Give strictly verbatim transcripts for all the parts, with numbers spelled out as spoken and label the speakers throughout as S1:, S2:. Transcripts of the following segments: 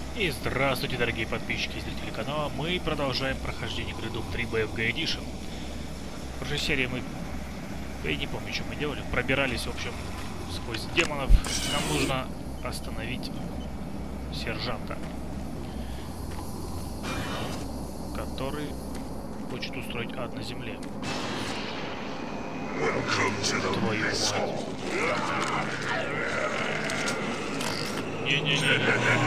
S1: И здравствуйте, дорогие подписчики и зрители канала. Мы продолжаем прохождение игры Doom три би эф джи Edition. В прошлой серии мы, я не помню, что мы делали, пробирались, в общем, сквозь демонов. Нам нужно остановить сержанта, который хочет устроить ад на земле. Твою мать. Не-не-не-не.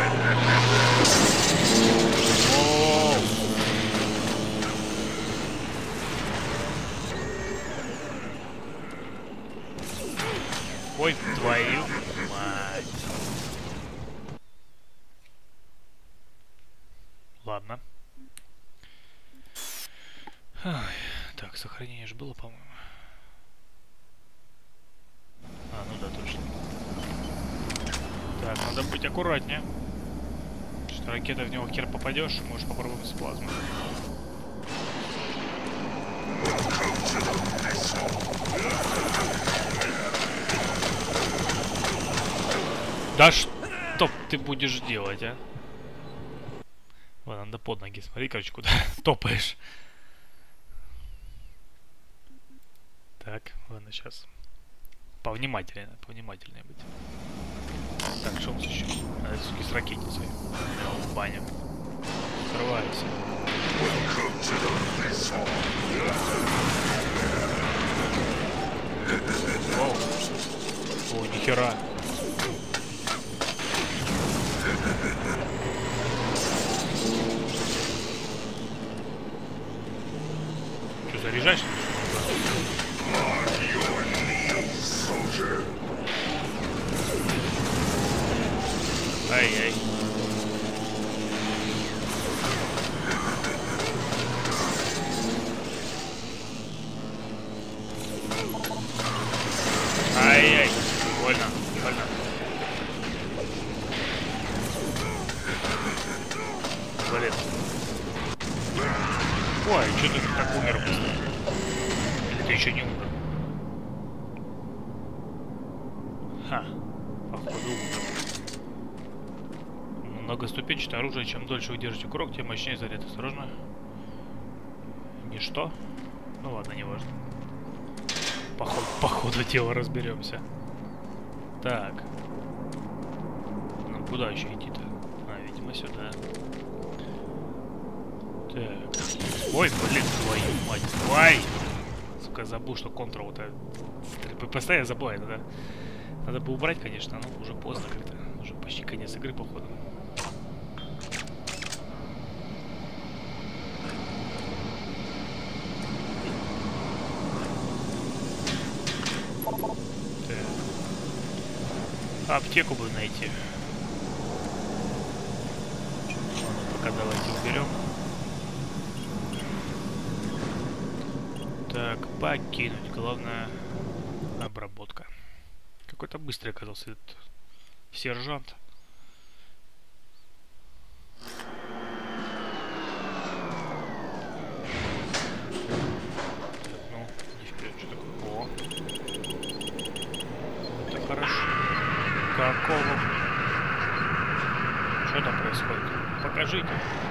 S1: Ой, твою мать. Ладно. Ай, так, сохранение же было, по-моему. А, ну да, точно. Так, надо быть аккуратнее. Что ракета в него хер попадешь, можешь попробовать с плазмой. Да что ты будешь делать, а? Ладно, надо под ноги. Смотри, короче, куда топаешь. Так, ладно, сейчас. Повнимательнее, повнимательнее быть. Так, что у нас еще? Надо, суки, с ракетницей. В баню. Открывайся. Оу. О, нихера. Что, заряжаешь? Ай-яй. Ай-яй. Больно, больно. Блин. Ой, что ты так умер быстро? Или ты еще не умер? Ха, походу умер. Многоступенчатое оружие. Чем дольше вы держите курок, тем мощнее заряд. Осторожно. Ничто. Ну ладно, не важно. По, по ходу дела разберемся. Так. Ну куда еще идти-то? А, видимо, сюда. Так. Ой, блин, твою мать. Ой! Сука, забыл, что контрол-то... Постоянно забываю, да? Надо бы убрать, конечно, но уже поздно как-то. Уже почти конец игры, походу. Аптеку бы найти. Ладно, пока давайте уберем. Так, покинуть. Главное, обработка. Какой-то быстрый оказался этот сержант. Ну, не вперед, что такое? О! Это хорошо. Какого? Что там происходит? Покажите.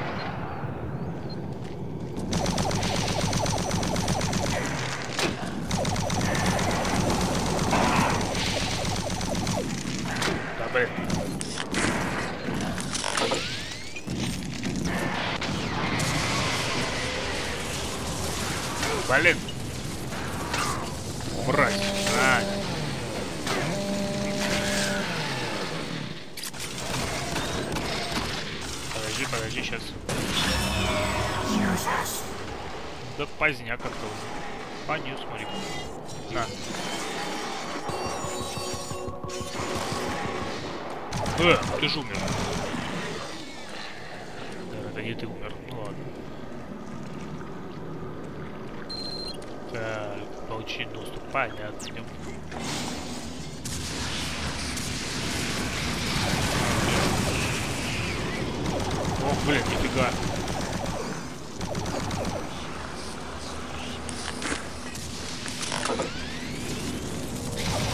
S1: Да блин. Блин. Убрать. А. Подожди, подожди, сейчас. Да поздняк как-то уже. Понес, смотри. На. Э, ты же умер. Да, это не ты умер. Ну ладно. Так, получить доступ. Понятно, идем. Ох, блин, нифига.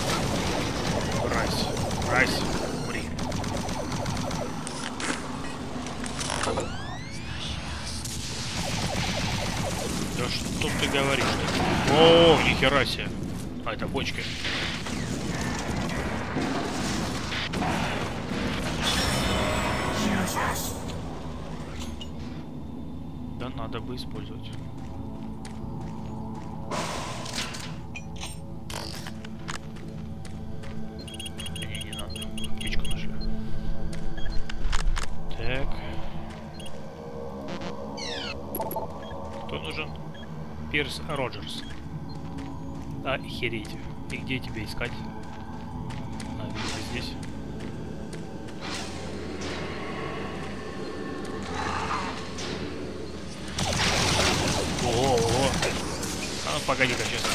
S1: Мразь, мразь, умри. Да что ты говоришь? О, нихера себе. А, это бочки. Да надо бы использовать. Не, не надо. Птичку нашли. Так. Кто нужен? Пирс Роджерс. Охереть. И где тебя искать? А, видимо, здесь. Ого, ого. А ну погоди-ка, сейчас.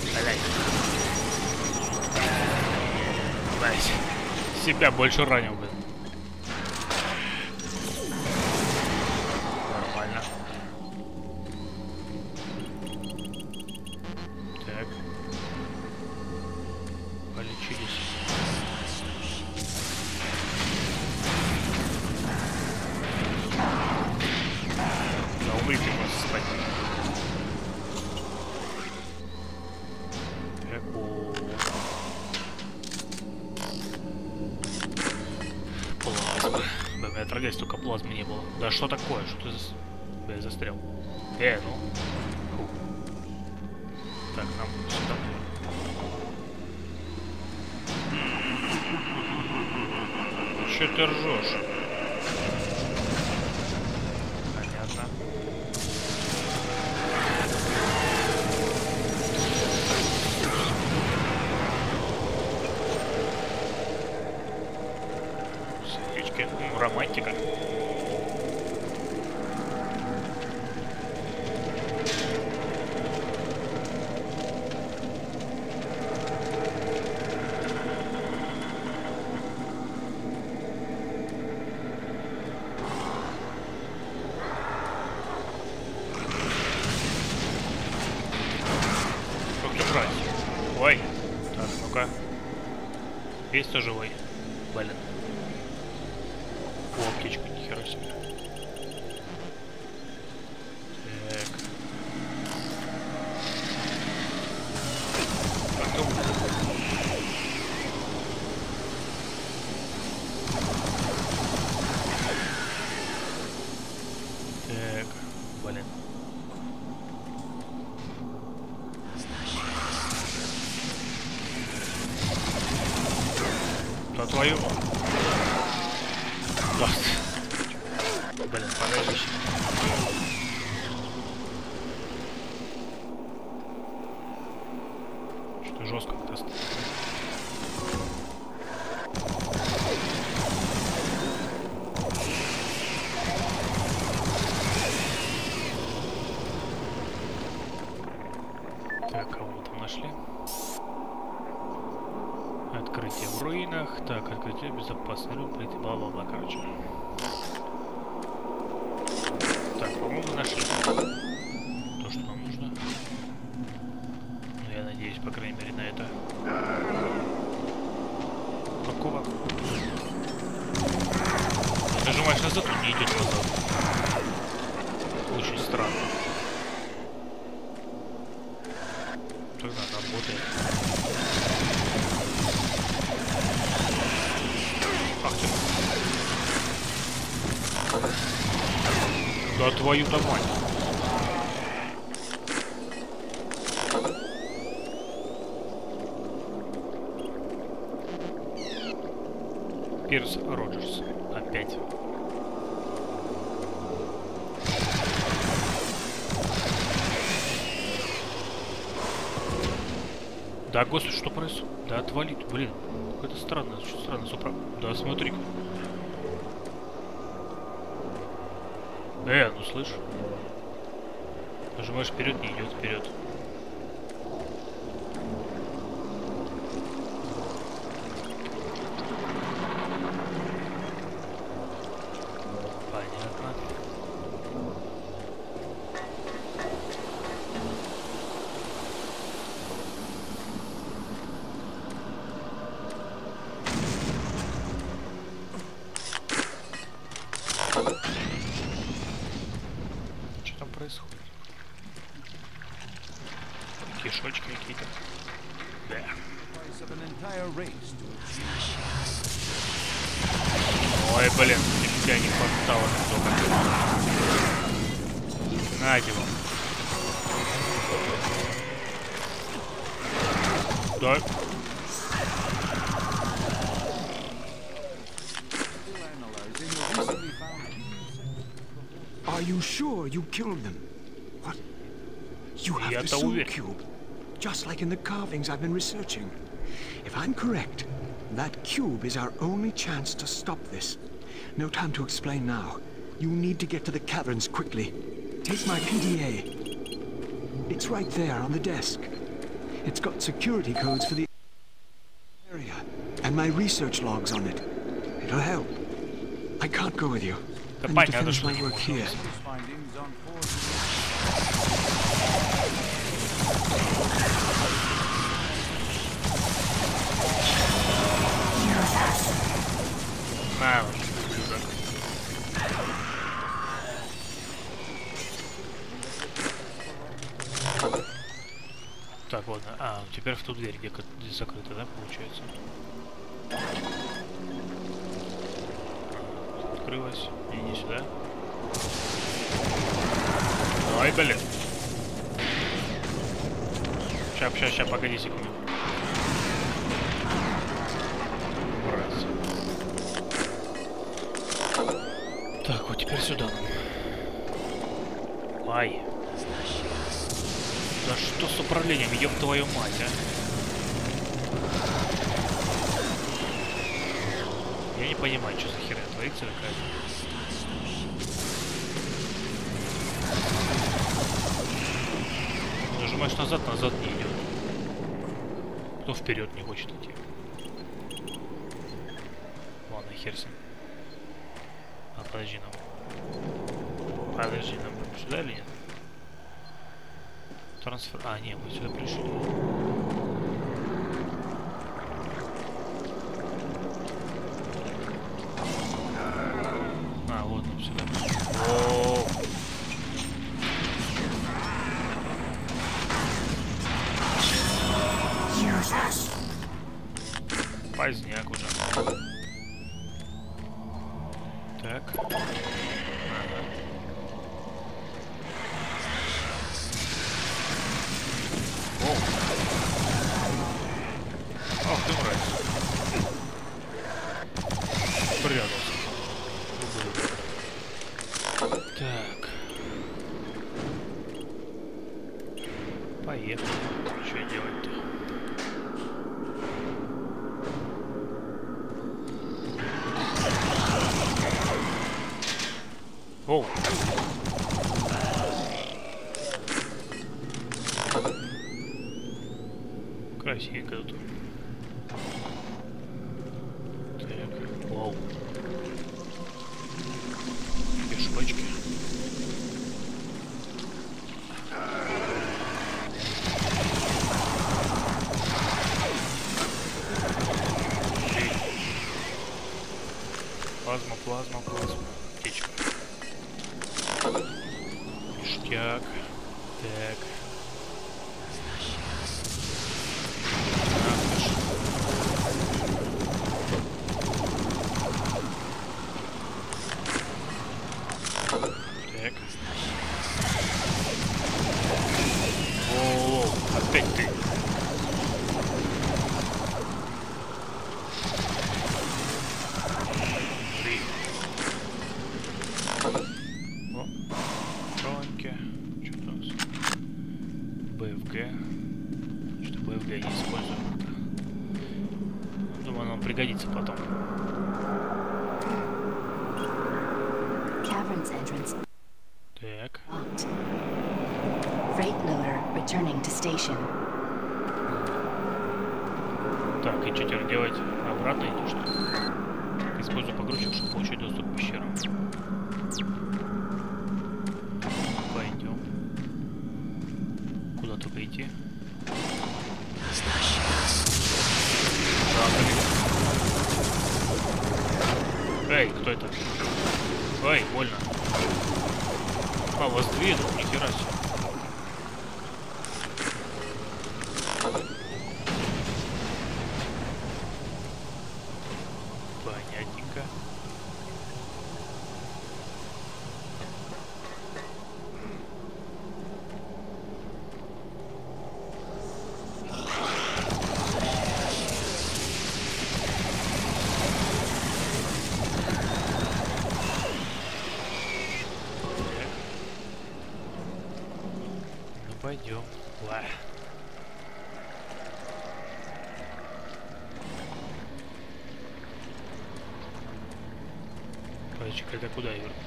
S1: Блять. Себя больше ранил, блин. Нормально. Так. Полечились. Да умри ты просто спать. Так, о. Плазма. Да, у меня отродясь только плазмы не было. Да что такое? Что ты за... Да, я застрял. Э, ну. Фу. Так, нам сюда. Че ты ржешь? Понятно. Свечки. Ну, романтика. Ой. Так, ну-ка. Весь кто живой. Блин. О, птичку, нихера себе. Так. Потом. Так, блин. Да твою. Да. Блин, подожди. Что жестко как-то. Так, кого мы там нашли? Открытие в руинах. Так, открытие безопасный руб, бла-бла-бла, короче. Так, по-моему, нашли то, что нам нужно. Ну, я надеюсь, по крайней мере, на это. Какого? Нажимаешь назад, он не идет назад. Очень странно. Тогда работает. Ах ты. Да твою-то мать. Пирс Роджерс. Опять. Да, господи, что происходит? Да отвали ты, блин. Какое-то странное, что странно, супра. Да смотри. Э, ну слышь. Нажимаешь вперед, не идет вперед. Понятно. происходит? Кишочки какие-то. Да. Ой, блин, нифига не хватало только. Найди вам. Да.
S2: Are you sure you killed them? What? You have the soul cube, just like in the carvings I've been researching. If I'm correct, that cube is our only chance to stop this. No time to explain now. You need to get to the caverns quickly. Take my P D A. It's right there on the desk. It's got security codes for the area, and my research logs on it. It'll help. I can't go with you. I need to finish my work here.
S1: На, так, ладно. А, теперь в ту дверь, где, где закрыта, да, получается? Открылась. Иди сюда. Ой, блин. Ща, ща, ща, погоди секунду. Раз. Так, вот теперь сюда. Ай. Да что с управлением, ёб твою мать, а? Я не понимаю, что за херня творится какая-то. Нажимаешь назад, назад не идет. Кто вперед не хочет идти. Ладно, хер с ним. А, подожди нам. Подожди, нам сюда или нет? Трансфер. А, нет, мы сюда пришли. А, вот он сюда. О-о-о. Поздняк уже. Так. Ага. О. Ах ты мразь. Прятался. Так. Поехали. Что делать-то? Оу. Красивенько тут. Так, вау. Пешочки. Плазма, плазма, плазма. Птичка. Ништяк. Так. Так. О, опять ты. О, колонки. Что-то у нас. БФГ. Что БФГ не используем. Думаю, нам пригодится потом. Так. Так, и что теперь делать? Обратно идти, что ли? Используй погрузчик, чтобы получить доступ к пещерам. Пойдем. Куда только идти? Эй, кто это? Ой, больно. А, вас две, ну нихера себе. Понятненько. Пойдем. Ла. Пальчик, это куда я вернусь?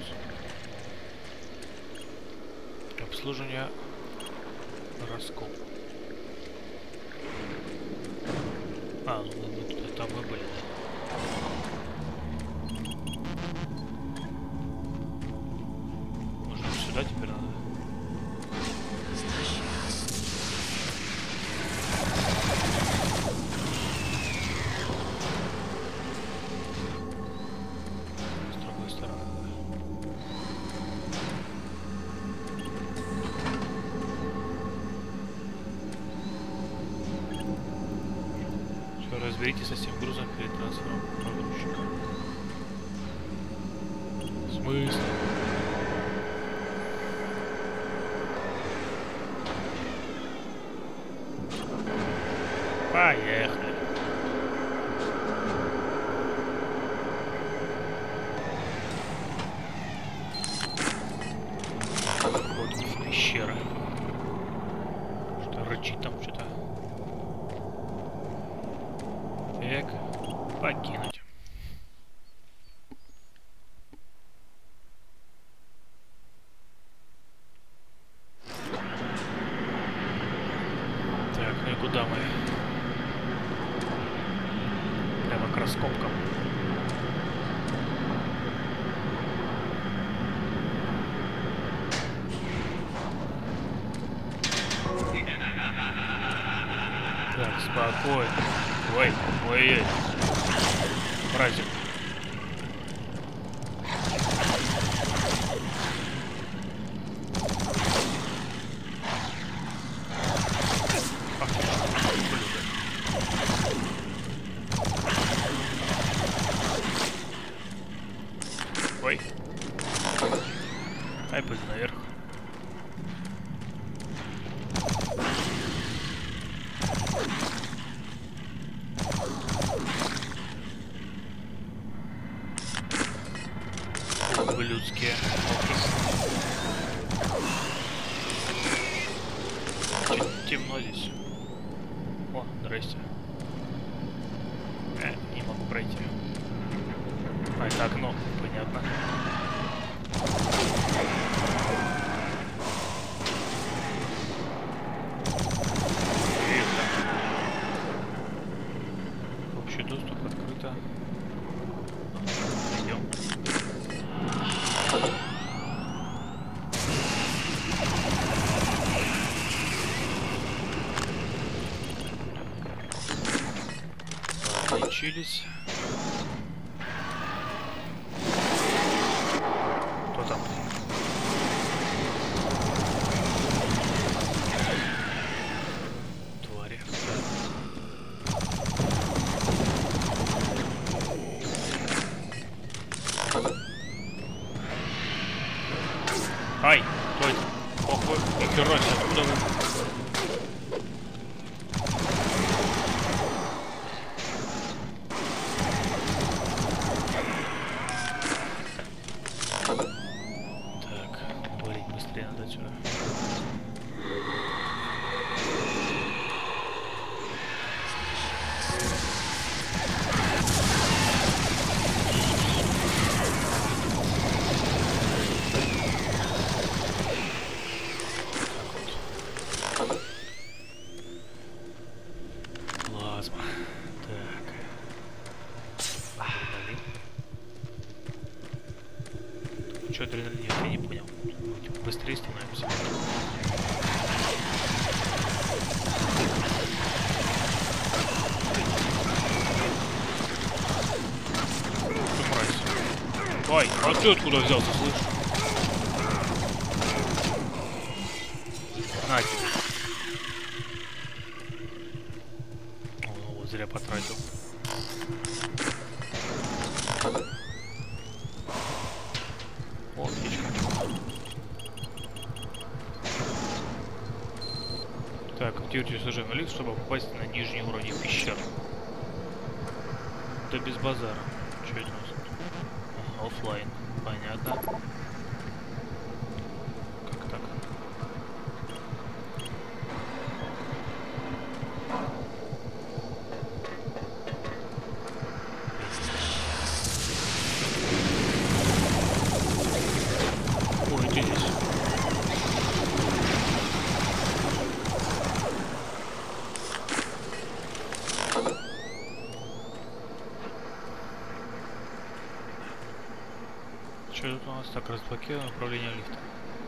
S1: Обслуживание раскоп. А, ну мы туда, там мы были. Может сюда теперь надо? Разберитесь со всем грузом перед трансфером погрузчика. В смысле? Поехали. Вот в пещера. Что рычит там что-то. Так, покинуть. Так, ну и куда мы? Прямо к раскопкам. Так, спокойно. Ой, ой-ой. Братик. Ах, ой. Ай, пойду наверх. Ублюдские. Чуть темно здесь. О, здрасте. Э, не могу пройти. А, это окно, понятно. Общий доступ открыто. Идем. Отличились. Кто там? Твари. Ай, стой. Ох вы, нихера себе, откуда вы? Так, валить быстрее надо отсюда. Плазма. Так. Адреналин. Что адреналин? Нет, я не понял. Типа быстрее становимся. Ты мразь. Ой, а ты откуда взялся, слышишь? На тебе. О, ну вот зря потратил. О, птичка. Так, активируйте служебный лифт, чтобы попасть на нижний уровень пещер. Да без базара. Что это у нас? Ага, оффлайн. Понятно. Как так? Ой, ты здесь. Что тут у нас? Так, разблокируем управление лифтом.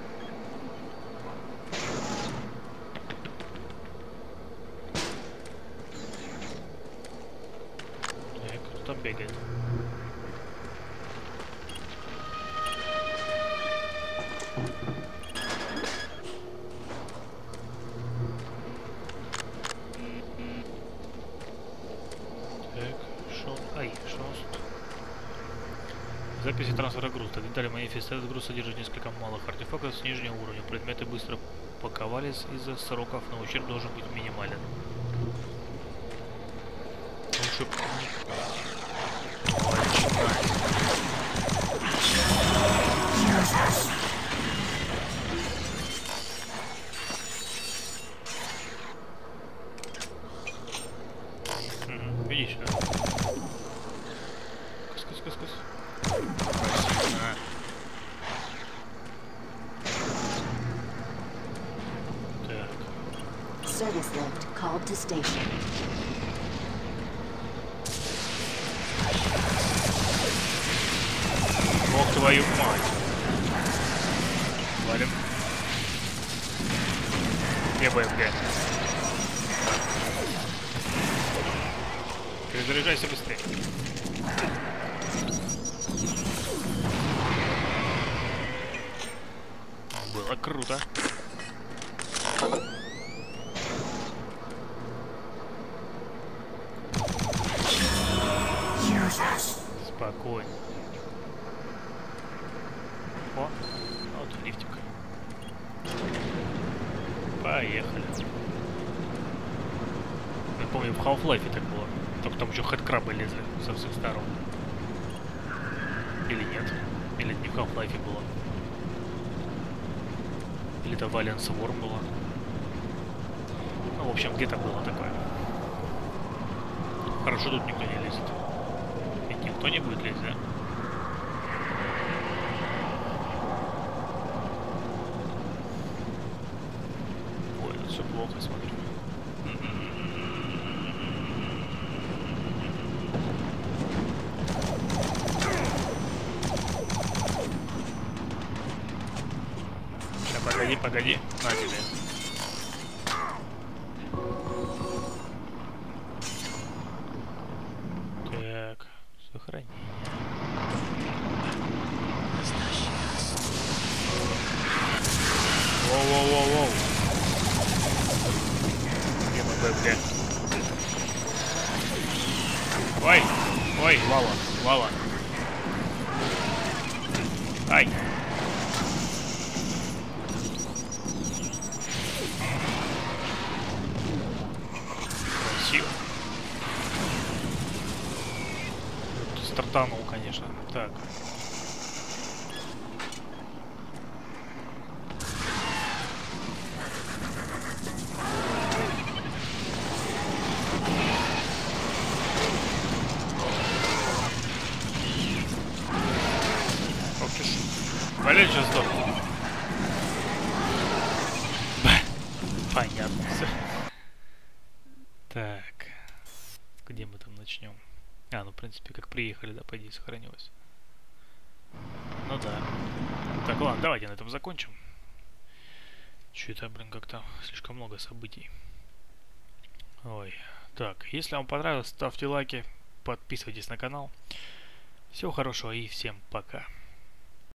S1: Так, кто там бегает? Записи трансфера груза. Так, детали манифеста. Этот груз содержит несколько малых артефактов с нижнего уровня. Предметы быстро паковались из-за сроков, но ущерб должен быть минимален. Лучше... Ой, угу, иди сюда. Кыс, кыс, кыс, кыс.
S3: Service lift called to station.
S1: Бог твою мать. Валим. Где БФГ? Перезаряжайся быстрее. Было круто. Спокойно. О, вот лифтик. Поехали. Я помню, в Half-Life так было. Только там еще хэдкрабы лезли со всех сторон. Или нет? Или это не в Half-Life было? Или это Valiant Swarm было? Ну, в общем, где-то было такое. Хорошо, тут никто не лезет. Ведь никто не будет лезть, да? Ой, это все плохо, смотрю. Сейчас, погоди, погоди. На тебе. Так, сохранение. Воу-воу-воу-воу. Где мой БФГ? Ой, ой, лава, лава. Ай. Красиво. Стартанул, конечно. Так. Валяй, сейчас сдохну. Понятно все. Так. Где мы там начнем? А, ну в принципе, как приехали, да, по идее, сохранилось. Ну да. Так, ладно, давайте на этом закончим. Че это, блин, как-то слишком много событий. Ой. Так, если вам понравилось, ставьте лайки, подписывайтесь на канал. Всего хорошего и всем пока.